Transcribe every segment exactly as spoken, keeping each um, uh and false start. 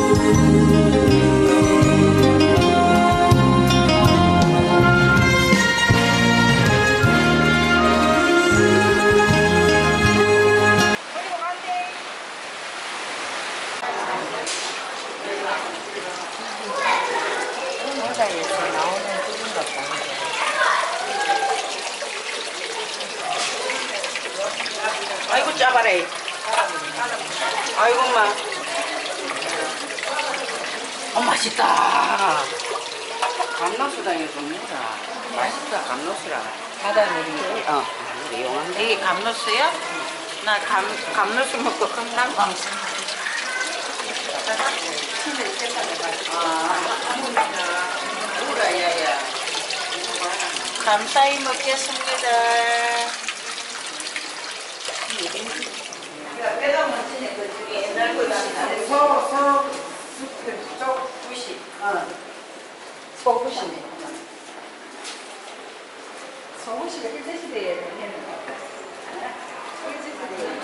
아이고 짜바래. 아이고 엄마. 어 맛있다. 감로수다 이거 좀 먹어라. 맛있다 감로수라. 바다에 먹는 거. 어. 이용한데 이게 감로수야? 나 감 감로수 먹고 끝난 감. 아, 우라야야. 감사히 먹겠습니다. 배가 멋지네. 그 중에 옛날 거다. 서, 서, 쪽 구십. 어. 서구시네. 서구시가 일제시대에 했는 거. 일제시대에.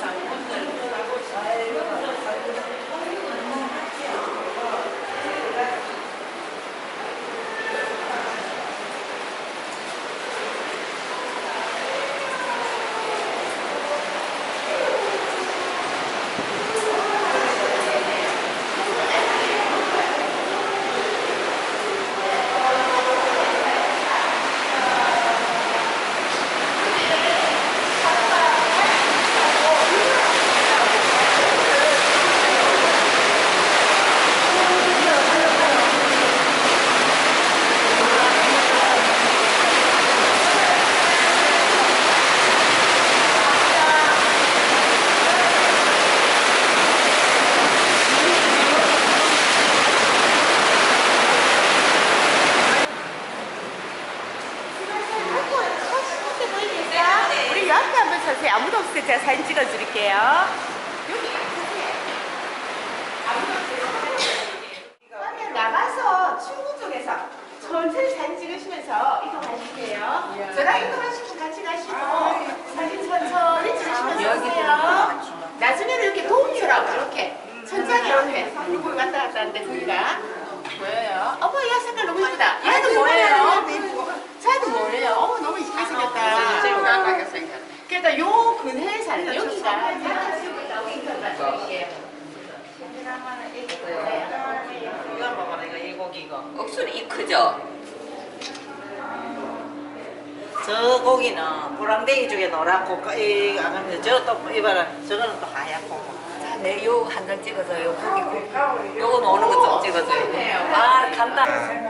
아무도 없을 때 제가 사진 찍어드릴게요. 여기 아무도 없을 때 나가서 출구 쪽에서 천천히 사진 찍으시면서 이동하실게요. 저랑 이동하시면 같이 가시고 사진 천천히 찍으시면서 오세요. 나중에는 이렇게 도움 주라고 이렇게 천장에 이렇게 이렇게 왔다 갔다 하는데 저희가 보여요. 어머 이 색깔 너무 예쁘다. 얘도 뭐예요? 쟤도 뭐예요? 어머 너무 이쁘게 생겼다. 그러니까 요 근해에 사는 여기가 이거 먹어라 이거 이 고기 이거. 억수로 이 크죠? 저 고기는 보랑대기 쪽에 노랗고 이 아가미 저또 이봐라 저거는 또 하얗고. 자, 네, 요 한 장 찍어서 요 고기 요거 노는 거 좀 찍어줘요. 아 간다.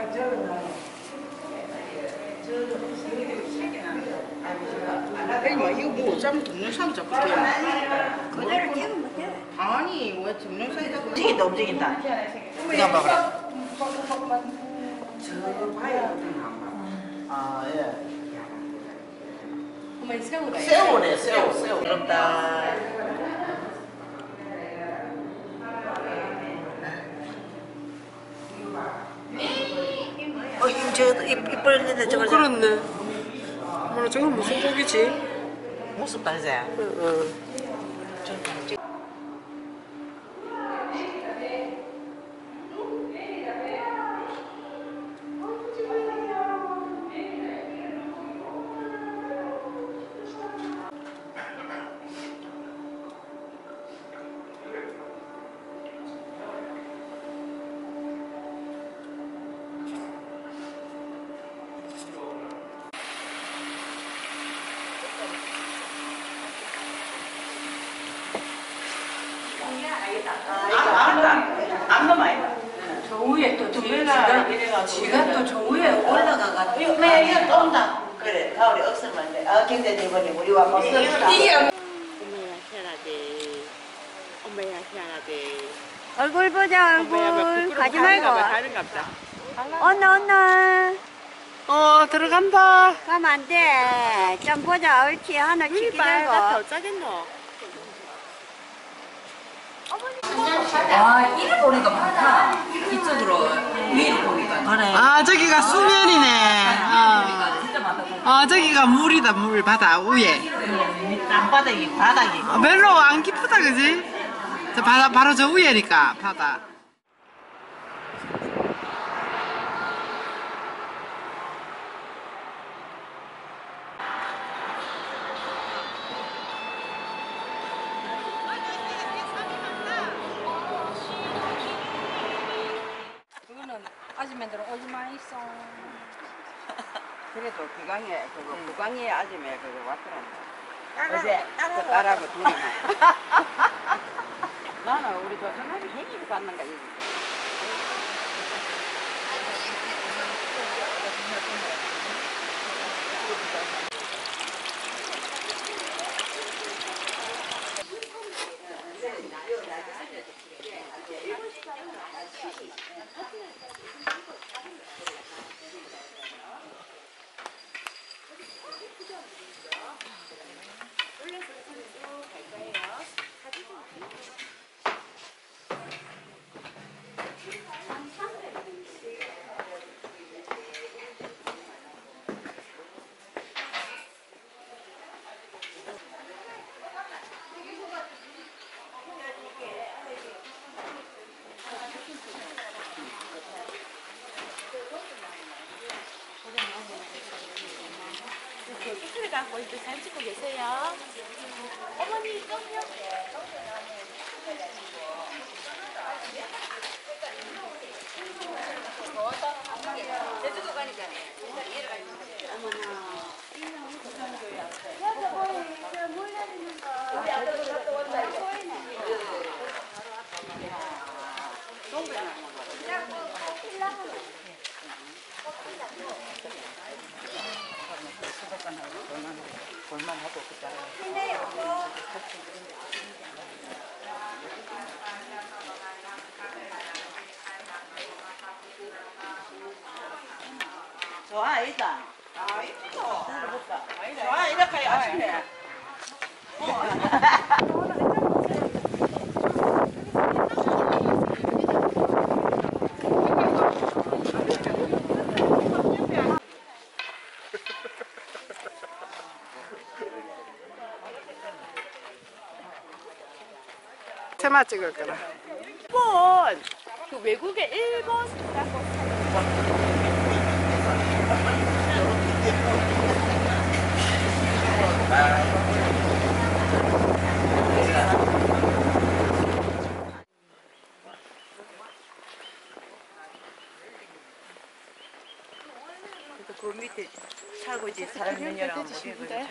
아니 이거 뭐 어쩌면 동영상 자꾸 돼. 그대로 찍으면 돼. 아니 왜 동영상이 자꾸 움직인다 움직인다. 이거 봐봐라. 저거 봐야 아 예. 어머니 새우다. 새우네 새우 새우. 부럽다. 어 이거 저입 벌리는데 저거. 그렇네. 뭐라 저건 무슨 고기지? 무슨 말이야? 응, 응. 저 위에 또 지가 지가 또 저 위에 올라가가지고 네, 이거 온다. 그래, 가을에 억설만 돼. 아, 굉장히 이번에 우리와 못 썼다. 엄마야 희한하지. 엄마야 희한하지. 얼굴 보자 얼굴 가지 말고 다른가 보다. 언나 언나 어 들어간다. 가면 안돼 좀 보자 옳지 하늘씩 기다리고 어쩌겠노? 아 이를 보니까 많다. 이쪽으로 위를 보니까. 그래. 아 저기가 수면이네. 보니까 진짜 많다. 아 저기가 물이다 물 바다 위에. 땅바닥이, 바닥이. 아, 별로 안 깊다 그지? 저 바다 바로 저 위에니까 바다. 아줌마들은 얼마 있어? 그래도 비강에 그거 부강에 아줌마 그거 왔더란다. 따라, 어제 따라 그 딸하고 둘이 나는 우리 조선아비 행위를 받는가 이거. 스프를 갖고 이제 잘 찍고 계세요. 어머니 좀요. 제주도 가니까 볼만하고 그자. 좋아 아니다. 아 이쁘다. 좋아 이렇게 아쉽네. 테마 찍을 거라. 일본 그 외국의 일본 라고 그 밑에 살고 있지 사람 있느냐라고 모르겠는데.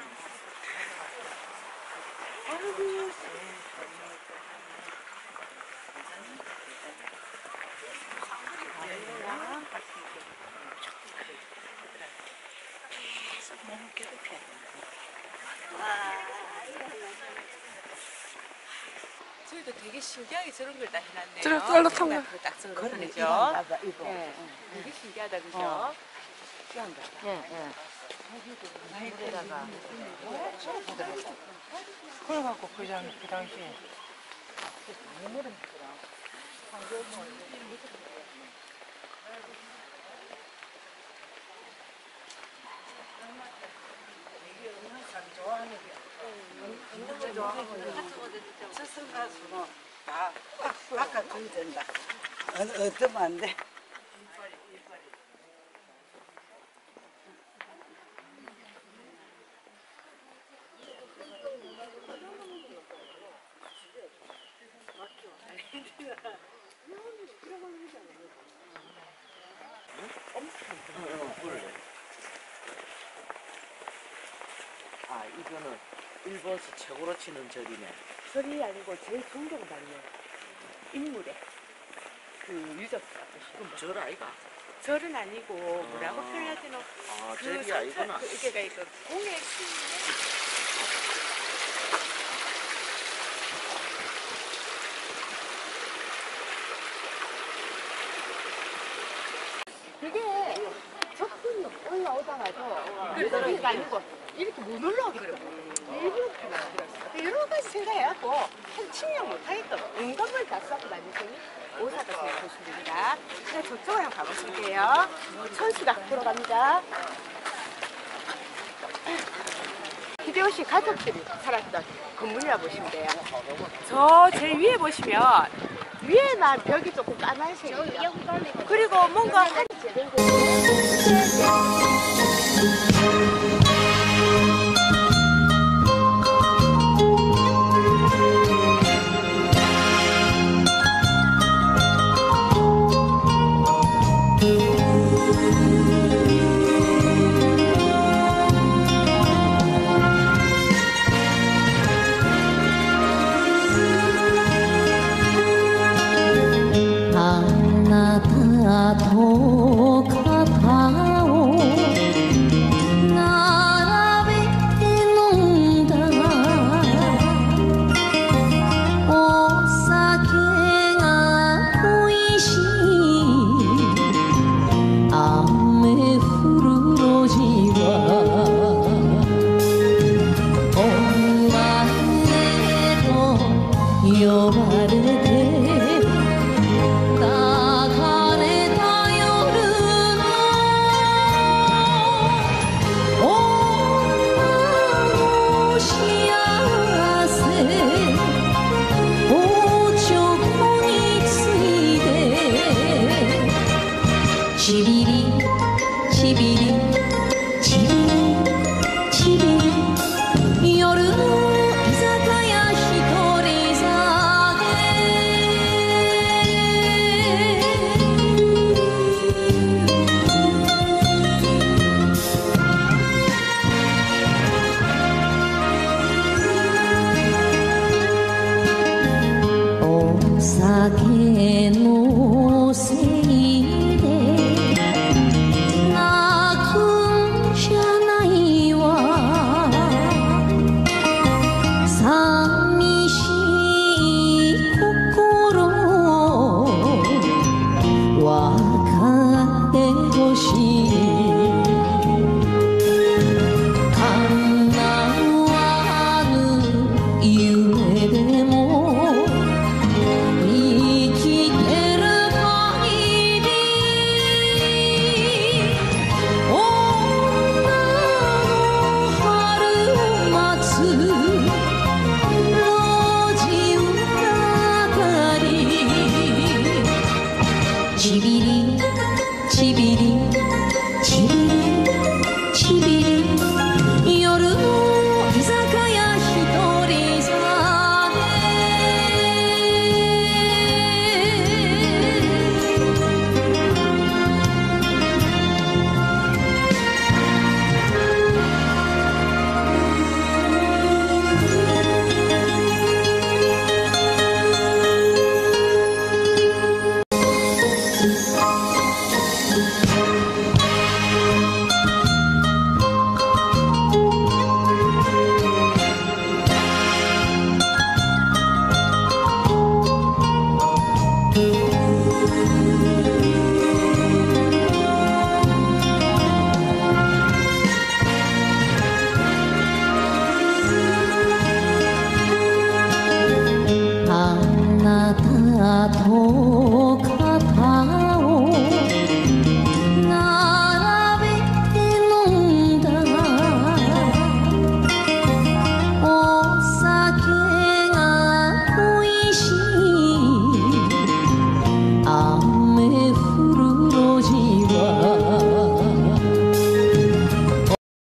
저희도 되게 신기하게 저런 걸 다 해놨네요. 저런 썰로 탄 거. 딱 저런 거 그죠? 맞아 이거. 네. 되게 신기하다 그죠? 그래갖고 그 당 그 당시에. 스승 가수는 다 아까 건진다. 어쩌면 안 돼. 아 이거는 일본에서 최고로 치는 절이네. 절이 아니고 제일 존경받는 인물에 그 유적. 그럼 절 아이가? 절은 아니고 뭐라고 표현해야 되노? 아 그 절이 사- 아니구나. 그 이게 이거 공예 이게 적군이 올라오다가도 그렇게 아니고 이렇게 못 올라오게 그래. 일부러 그렇게 만들었어. 여러 가지 생각해갖고 한 칠년 못하겠거든. 온갖 다 써고 다니더니 오사가 제일 좋습니다. 그냥 저쪽으로 한번 가보실게요. 천수가 보러 갑니다. 히데요시 가족들이 살았던 건물이라 보시면 돼요. 저 제일 위에 보시면 위에만 벽이 조금 까만색이에요. 그리고 뭔가 한 里片を並べて飲んだお酒が恋しい雨降る路地はお前と呼ばれてちびりちびりちびりちびり夜の居酒屋一人酒お酒のせいでちびりちびりちびりちびり夜の居酒屋一人酒「